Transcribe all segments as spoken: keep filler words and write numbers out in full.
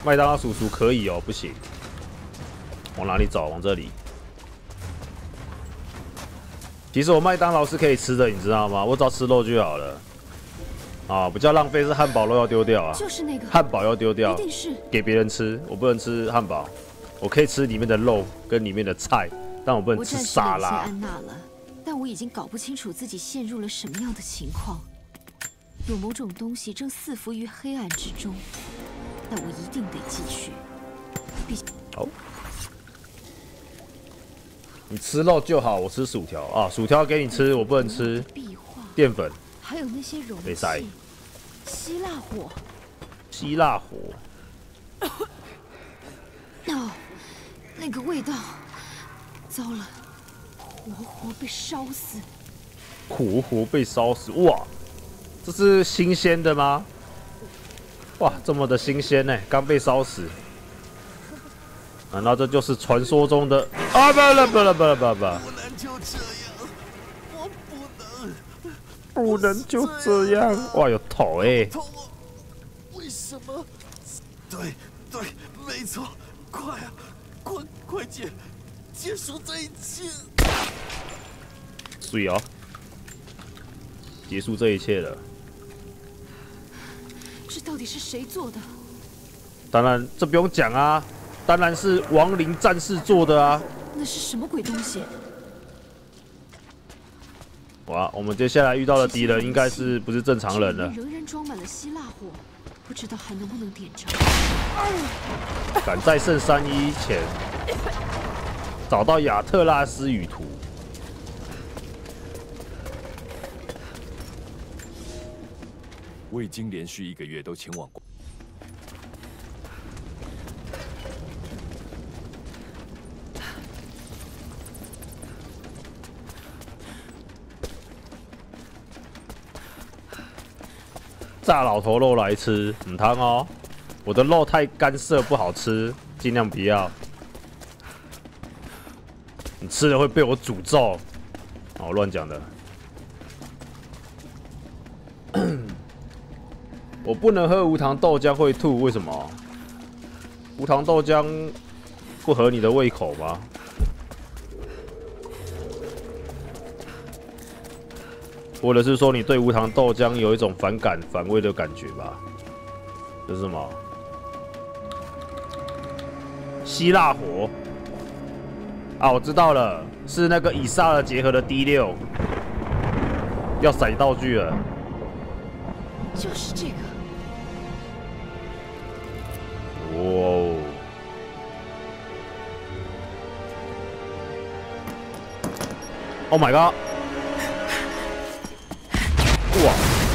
麦当劳叔叔可以哦，不行。往哪里走？往这里。其实我麦当劳是可以吃的，你知道吗？我只要吃肉就好了。啊，比较浪费是汉堡肉要丢掉啊。 就是那个。 汉堡要丢掉， 一定是给别人吃，我不能吃汉堡。我可以吃里面的肉跟里面的菜，但我不能吃沙拉。 我暂时冷静安娜了，但我已经搞不清楚自己陷入了什么样的情况。有某种东西正伺伏于黑暗之中，但我一定得继续。必须。 好。你吃肉就好，我吃薯条啊！薯条给你吃，我不能吃淀粉。 还有那些容器，希腊火， 希腊火。 哦，那个味道，糟了，活活被烧死。 活活被烧死！哇，这是新鲜的吗？哇，这么的新鲜呢，刚被烧死。难道这就是传说中的啊？不了不了不了不了不了！ 不能就这样，我不能， 不能就这样！哇，有头哎！ 痛哦！为什么？对对，没错，快啊，快快结结束这一切！ 水哦，结束这一切了。 这到底是谁做的？ 当然，这不用讲啊。当然是亡灵战士做的啊！ 那是什么鬼东西？ 哇，我们接下来遇到的敌人应该是不是正常人了？ 仍然装满了希腊火，不知道还能不能点着。 赶在圣三一前找到亚特拉斯语图。 我已经连续一个月都前往过。 炸老头肉来吃，唔汤哦！我的肉太干涩不好吃，尽量不要。你吃了会被我诅咒。哦，乱讲的。我不能喝无糖豆浆会吐，为什么？无糖豆浆不合你的胃口吗？或者是说你对无糖豆浆有一种反感、反胃的感觉吧？这是什么？希腊火啊，我知道了，是那个以撒尔结合的 D 六，要甩道具了。 就是这个。 哇哦！Oh my god！ 哇！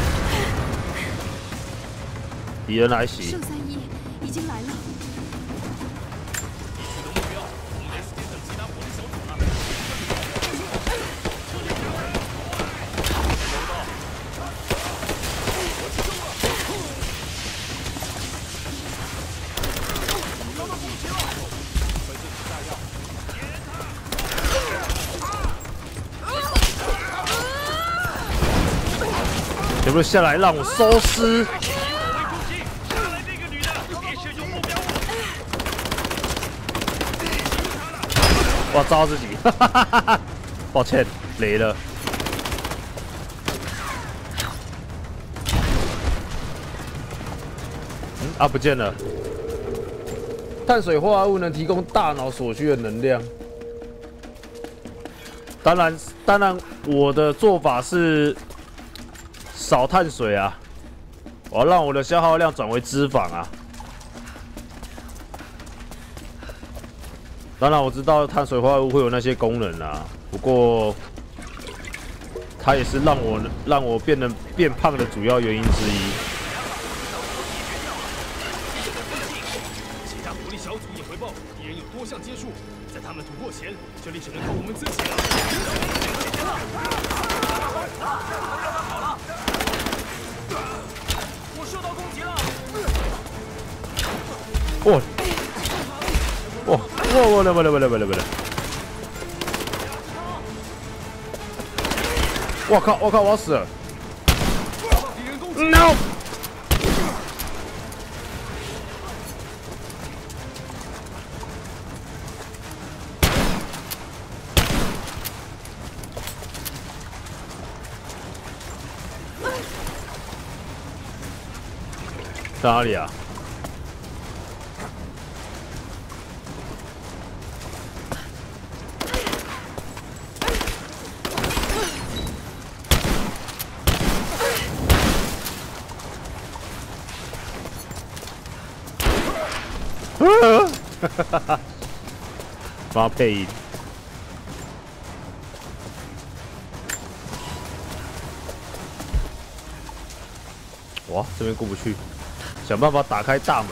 敌人来袭！ 圣三一已经来了。 有没有下来让我收尸？我招自己，抱歉，雷了。嗯啊，不见了。碳水化合物能提供大脑所需的能量。当然，当然，我的做法是少碳水啊，我要让我的消耗量转为脂肪啊。当然我知道碳水化合物会有那些功能啊，不过它也是让我让我变得变胖的主要原因之一。 其他火力小组也回报，敌人有多项接触，在他们突破前，这里只能靠我们自己了。我受到攻击了！ 哇！哇！哇！我来！我来！我来！我来！我来！我靠！我靠！我要死了 ！No！ 在哪里啊？哈哈哈！帮他配音。哇，这边过不去，想办法打开大门。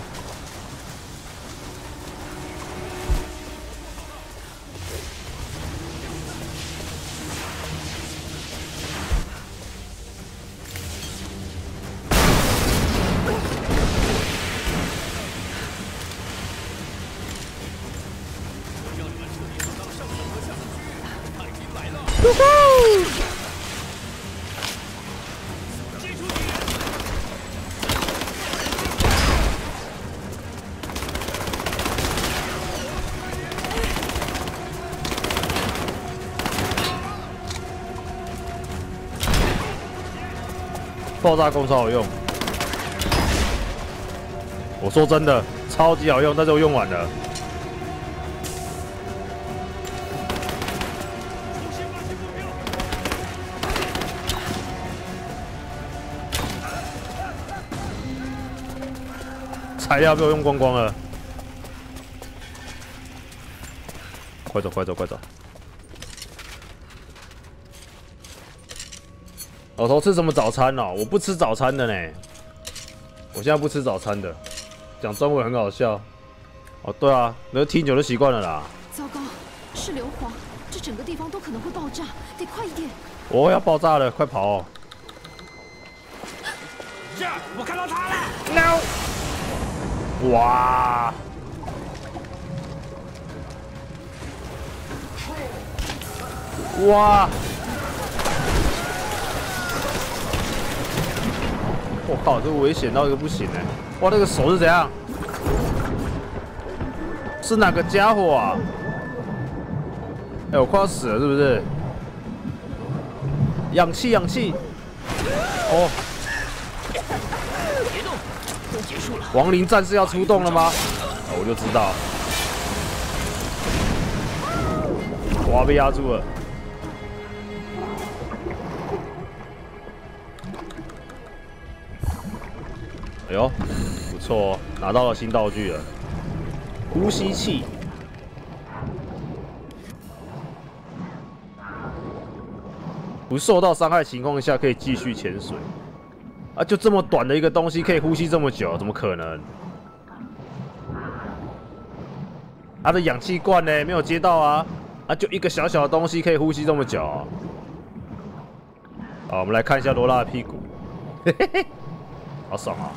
爆炸弓超好用，我说真的，超级好用，但是我用完了。材料被我用光光了，快走快走快走！老头吃什么早餐哦？我不吃早餐的呢，我现在不吃早餐的，讲中文很好笑。哦，对啊，那听久就习惯了啦。 糟糕，是硫磺，这整个地方都可能会爆炸，得快一点！ 我、哦、要爆炸了，快跑哦！ 这，我看到他了 ！No！ 哇！哇！我靠，这危险到一个不行哎！哇，那个手是怎样？是哪个家伙啊？哎、欸，我快要死了，是不是？氧气，氧气！哦。 别动，都结束了。 亡灵战士要出动了吗？哦、我就知道。哇，被压住了。哎呦，不错哦，拿到了新道具了，呼吸器。不受到伤害情况下可以继续潜水。啊，就这么短的一个东西可以呼吸这么久，怎么可能？它的氧气罐呢？没有接到啊！啊，就一个小小的东西可以呼吸这么久。好，我们来看一下罗拉的屁股，嘿嘿嘿，好爽啊！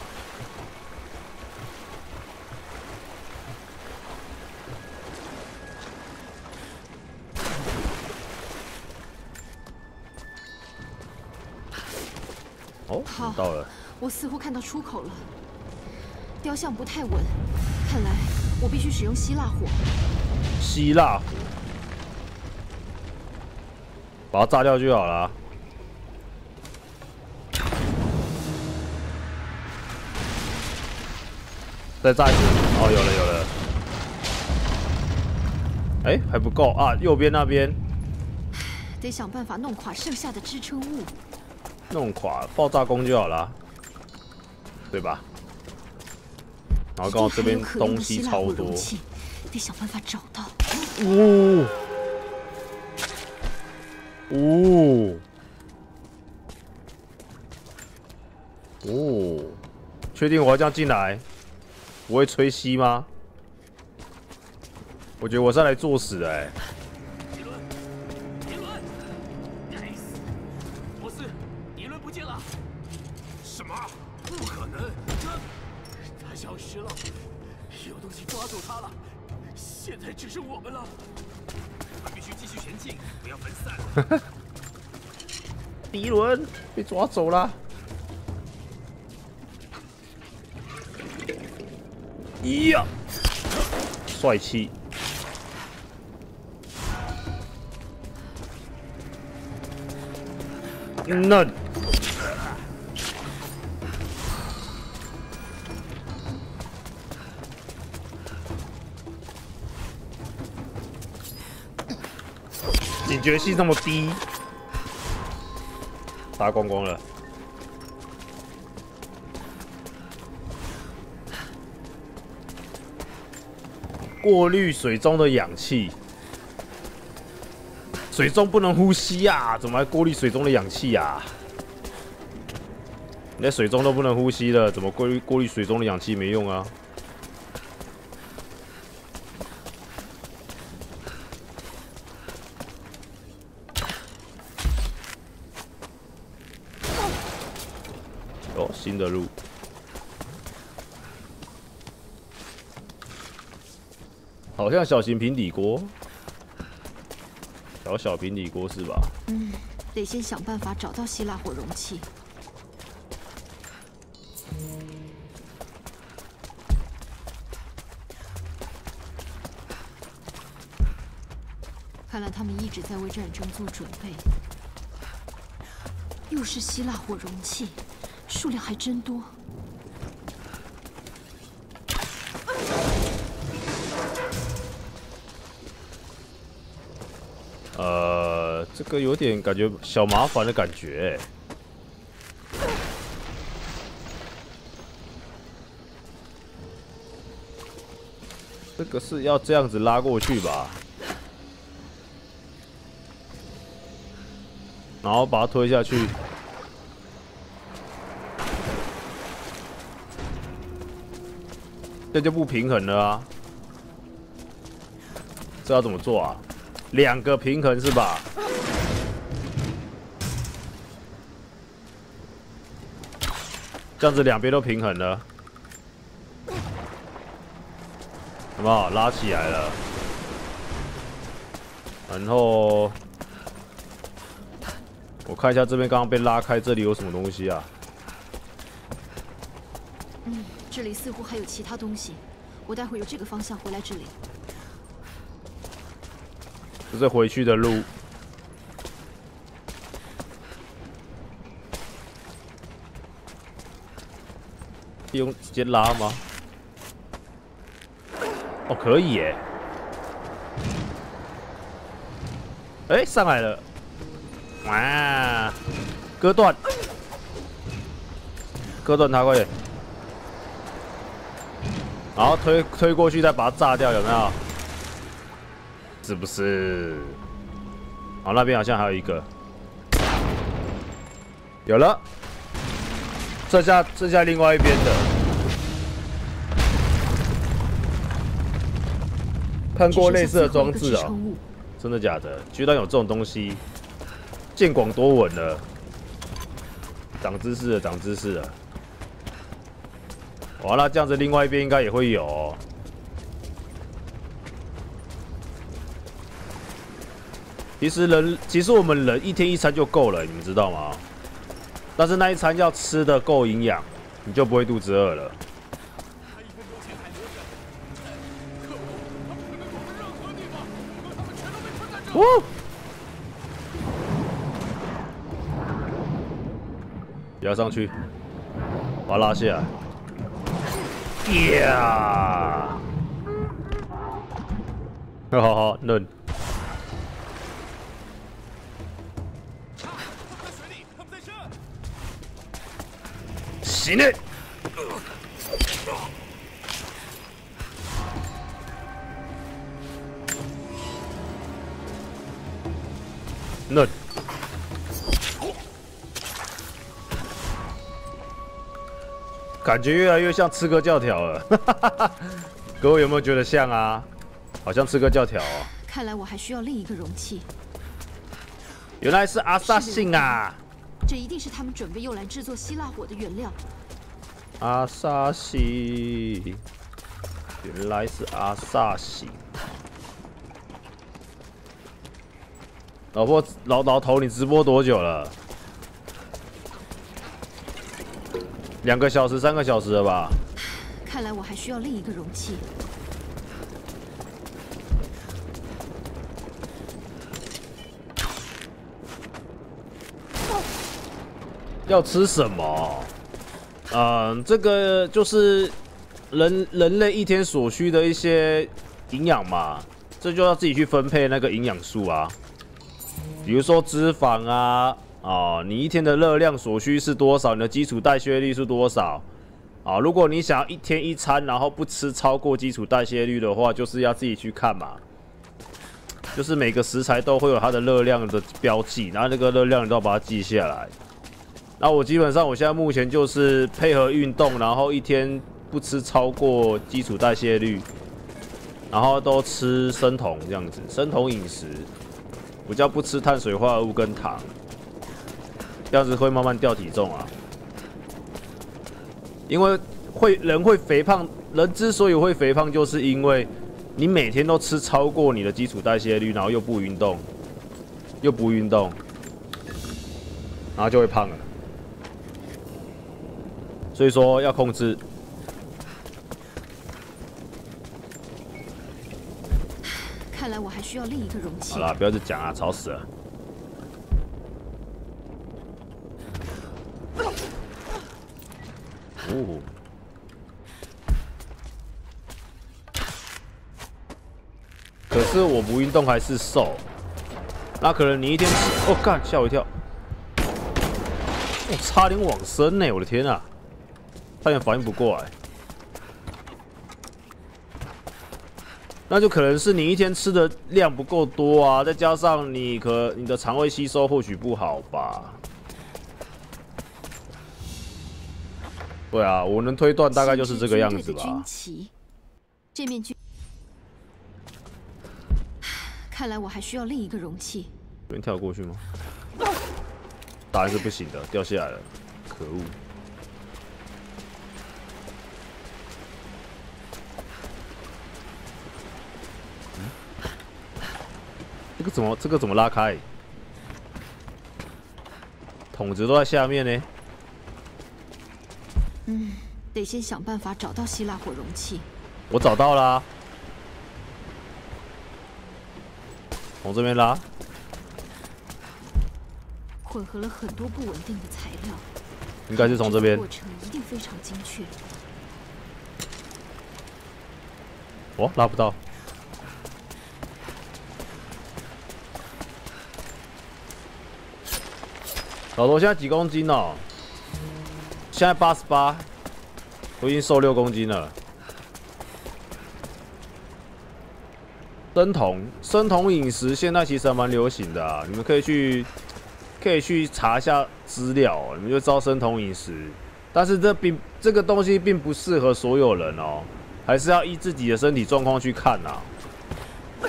哦，到了。 我似乎看到出口了。雕像不太稳，看来我必须使用希腊火。 希腊火，把它炸掉就好了、啊。再炸一次。哦，有了有了。哎、欸，还不够啊！右边那边。 得想办法弄垮剩下的支撑物。 弄垮爆炸弓就好了，对吧？然后刚好这边东西超多， 得想办法找到。 呜呜哦！确定我要这样进来？不会吹吸吗？我觉得我是来作死的哎、欸。 现在只剩我们了，必须继续前进，不要分散。 迪伦被抓走了。呀，帅气！嫩。 警觉性那么低，杀光光了。过滤水中的氧气，水中不能呼吸呀、啊，怎么还过滤水中的氧气呀、啊？你在水中都不能呼吸了，怎么过滤过滤水中的氧气没用啊？哦，新的路。好像小型平底锅，小小平底锅是吧？ 嗯，得先想办法找到希腊火容器。看来他们一直在为战争做准备。又是希腊火容器，数量还真多。 呃，这个有点感觉小麻烦的感觉。这个是要这样子拉过去吧？然后把它推下去。这就不平衡了啊！这要怎么做啊？两个平衡是吧？这样子两边都平衡了，好不好？拉起来了，然后我看一下这边刚刚被拉开，这里有什么东西啊？ 嗯，这里似乎还有其他东西，我待会由这个方向回来这里。 这是回去的路。用直接拉吗？哦，可以耶！哎，上来了！哇，割断，割断它，快点！然后推推过去，再把它炸掉，有没有？是不是？好，那边好像还有一个，有了，剩下剩下另外一边的。看过类似的装置哦，真的假的？居然有这种东西，见广多闻了。长知识了，长知识了。哇，那这样子另外一边应该也会有哦。其实人，其实我们人一天一餐就够了，你们知道吗？但是那一餐要吃的够营养，你就不会肚子饿了。哦！不要上去，把它拉下来。呀！好好好，嫩。行嘞。嫩。感觉越来越像吃个教条了，各位有没有觉得像啊？好像吃个教条哦。 看来我还需要另一个容器。 原来是阿萨信啊！ 这一定是他们准备用来制作希腊火的原料。 阿萨信，原来是阿萨信。老婆，老老头，你直播多久了？两个小时、三个小时了吧？ 看来我还需要另一个容器。 要吃什么？嗯，这个就是人人类一天所需的一些营养嘛，这就要自己去分配那个营养素啊。 比如说脂肪啊，啊，你一天的热量所需是多少？你的基础代谢率是多少？啊，如果你想要一天一餐，然后不吃超过基础代谢率的话，就是要自己去看嘛。就是每个食材都会有它的热量的标记，然后那个热量你都要把它记下来。那我基本上我现在目前就是配合运动，然后一天不吃超过基础代谢率，然后都吃生酮这样子，生酮饮食，比较不吃碳水化合物跟糖，这样子会慢慢掉体重啊。因为会人会肥胖，人之所以会肥胖，就是因为你每天都吃超过你的基础代谢率，然后又不运动，又不运动，然后就会胖了。所以说要控制。 看来我还需要另一个容器。 好啦，不要再讲啊，吵死了。哦。可是我不运动还是瘦，那可能你一天吃……哦，干，吓我一跳！我差点往生呢，我的天啊！差点反应不过来。那就可能是你一天吃的量不够多啊，再加上你可你的肠胃吸收或许不好吧。对啊，我能推断大概就是这个样子吧。 军旗，这面军。看来我还需要另一个容器。 这边跳过去吗？答案是不行的，掉下来了，可恶！嗯，这个怎么这个怎么拉开？桶子都在下面呢。 嗯，得先想办法找到希腊火容器。 我找到啦，从这边拉。 混合了很多不稳定的材料， 应该是从这边。 过程一定非常精确。 哦，拉不到。老头现在几公斤哦？现在八十八，我已经瘦六公斤了。生酮，生酮饮食现在其实还蛮流行的啊，你们可以去。可以去查一下资料，你们就知道生酮饮食。但是这并这个东西并不适合所有人哦，还是要依自己的身体状况去看呐、啊。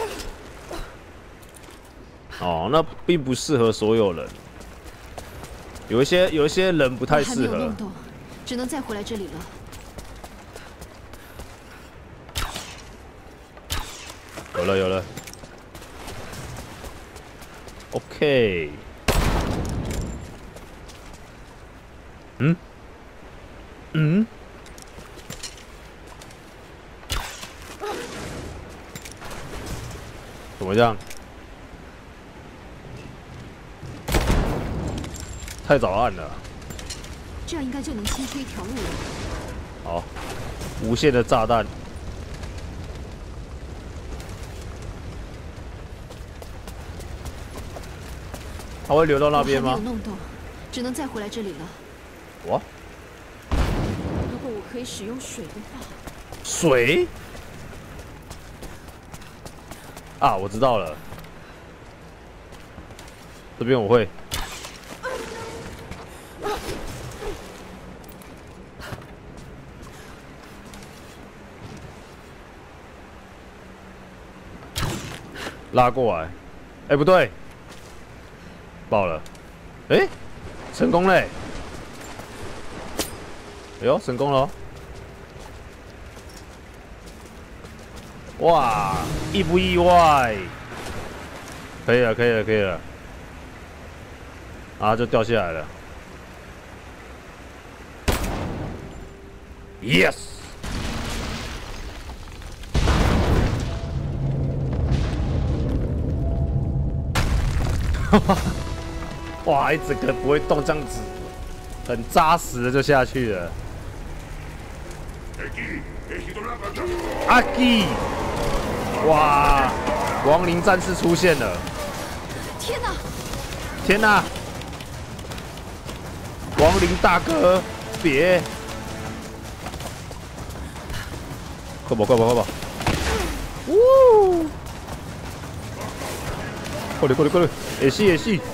哦，那并不适合所有人，有一些有一些人不太适合。 我还没有弄懂，只能再回来这里了。 有了有了 ，OK。嗯，嗯，怎么样？太早按了。 这样应该就能清出一条路了。 好，无限的炸弹。它会流到那边吗？ 我还没有弄懂，只能再回来这里了。 我？ 如果我可以使用水的话， 水？啊，我知道了。这边我会。拉过来。哎、欸，不对，爆了。哎、欸，成功嘞！哎呦，成功了、哦！哇，意不意外？可以了，可以了，可以了。啊，就掉下来了。Yes！ 哇，一整个不会动，这样子很扎实的就下去了。阿基，哇，亡灵战士出现了！ 天哪！ 天哪！亡灵大哥，别！快跑，快跑，快跑！呜！快点，快点，快点！也是，也是！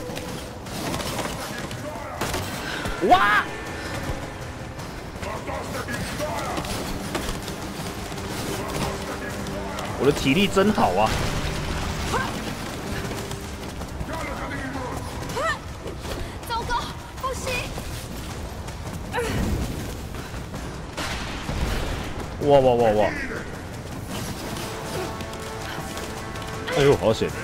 哇！我的体力真好啊！ 糟糕，不行！ 哇哇哇哇！哎呦，好险！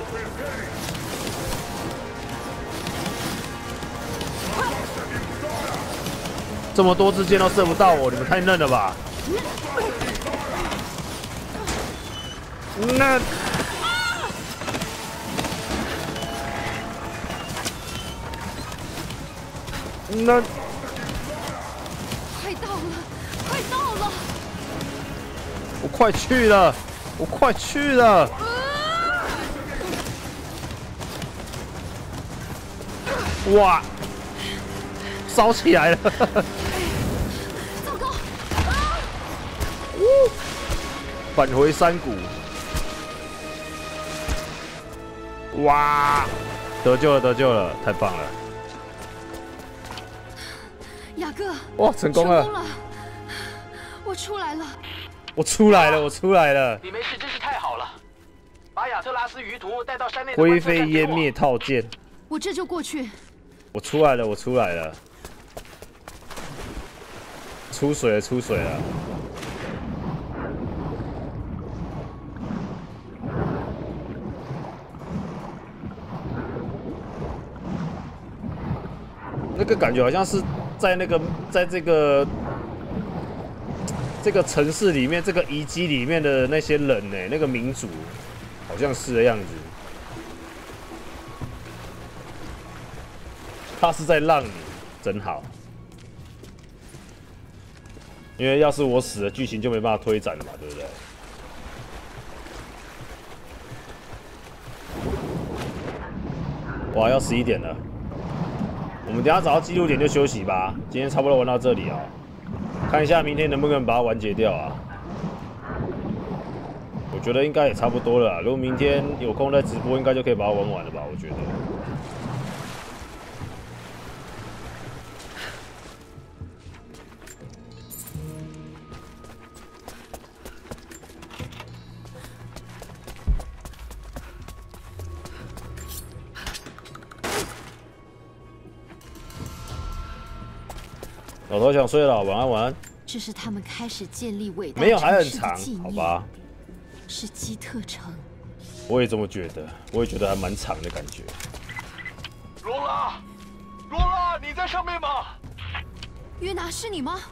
这么多支箭都射不到我，你们太嫩了吧？那那快到了，快到了！ 我快去了，我快去了！哇，烧起来了！ 糟糕！ 呜，返回山谷。哇，得救了，得救了，太棒了！ 雅各， 哇，成功了！ 成功了！我出来了！ 我出来了，我出来了！ 你没事真是太好了。把亚特拉斯鱼图带到山内的灰飞烟灭套件。 我这就过去。 我出来了，我出来了！出水了，出水了！那个感觉好像是在那个，在这个这个城市里面，这个遗迹里面的那些人呢，那个民族，好像是的样子。他是在让你，真好。因为要是我死了，剧情就没办法推展了嘛，对不对？哇，要十一点了。我们等一下找到记录点就休息吧。今天差不多玩到这里啊，看一下明天能不能把它完结掉啊。我觉得应该也差不多了啦。如果明天有空再直播，应该就可以把它玩完了吧？我觉得。老头想睡了，晚安晚安。 这是他们开始建立伟大没有，还很城市的长纪，念好吧？ 是基特城。 我也这么觉得，我也觉得还蛮长的感觉。 罗拉，罗拉，你在上面吗？ 约拿，是你吗？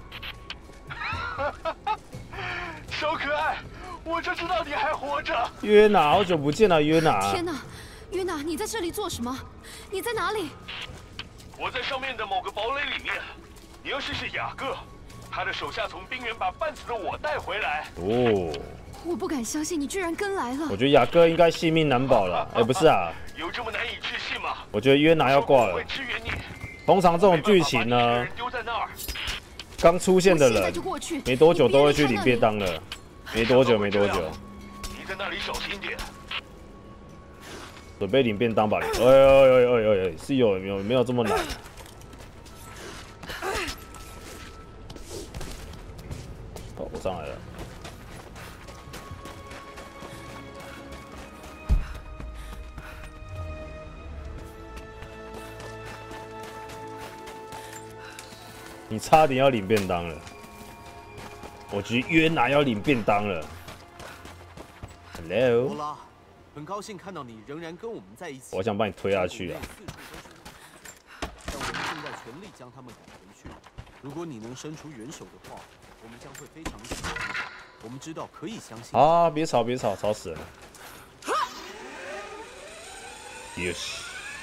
小可爱，我就知道你还活着。 约拿，好久不见了，约拿。 天哪，约拿，你在这里做什么？你在哪里？ 我在上面的某个堡垒里面。你要试试雅各，他的手下从冰原把半死的我带回来。 哦， 我不敢相信你居然跟来了。 我觉得雅各应该性命难保了。哎，不是啊， 有这么难以置信吗？ 我觉得约拿要挂了。通常这种剧情呢，刚出现的人没多久都会去领便当了。没多久，没多久。 你在那里小心点。 准备领便当吧，你。哎呦呦呦呦呦，是有有没有这么难？哦，我上来了。你差点要领便当了，我觉得约拿要领便当了。Hello。 罗拉，很高兴看到你仍然跟我们在一起。 我想把你推下去啊！ 但我们正在全力将他们赶回去。如果你能伸出援手的话，我们将会非常喜欢你。我们知道可以相信。 啊！别吵，别吵，吵死人了。Yes。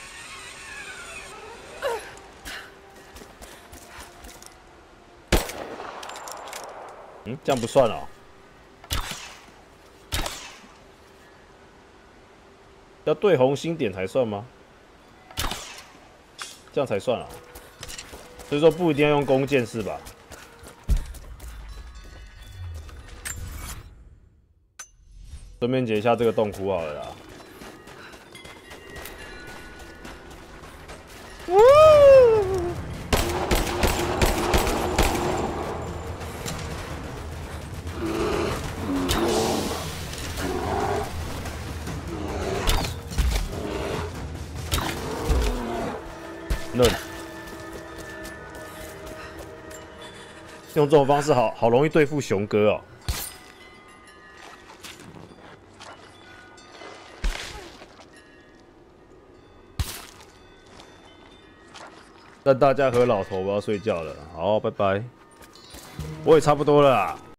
嗯，这样不算哦。 要对红心点才算吗？这样才算啊。所以说不一定要用弓箭是吧？顺便解一下这个洞窟好了啦。嫩，用这种方式好好容易对付熊哥哦。让大家和老头，我要睡觉了。好，拜拜。我也差不多了啦。